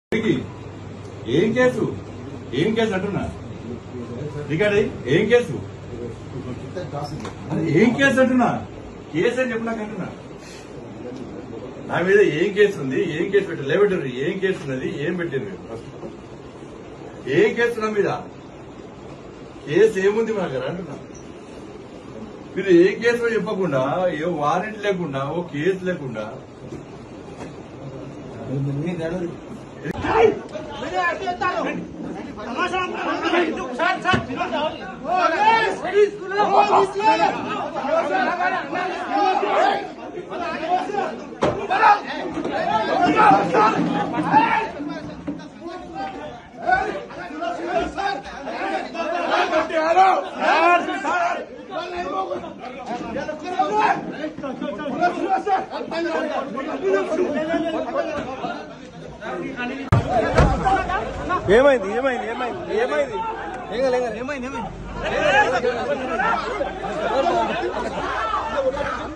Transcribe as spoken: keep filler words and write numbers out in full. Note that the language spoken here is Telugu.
ఏం కేసు ఏం కేసు అంటున్నా రికార్డ్ ఏం కేసు ఏం కేసు అంటున్నా కేసు అని చెప్పు నాకు అంటున్నా నా మీద ఏం కేసు ఉంది ఏం కేసు పెట్టారు లేబెట్టారు ఏం కేసు ఉన్నది ఏం పెట్టారు మీరు ఫస్ట్ ఏం కేసు నా మీద కేసు ఏముంది మా దగ్గర అంటున్నా మీరు ఏ కేసు చెప్పకుండా ఏ వారెంట్ లేకుండా ఓ కేసు లేకుండా ఏమైంది ఏమైంది ఏమైంది ఏమైంది ఏమైంది ఏమైంది ఏమైంది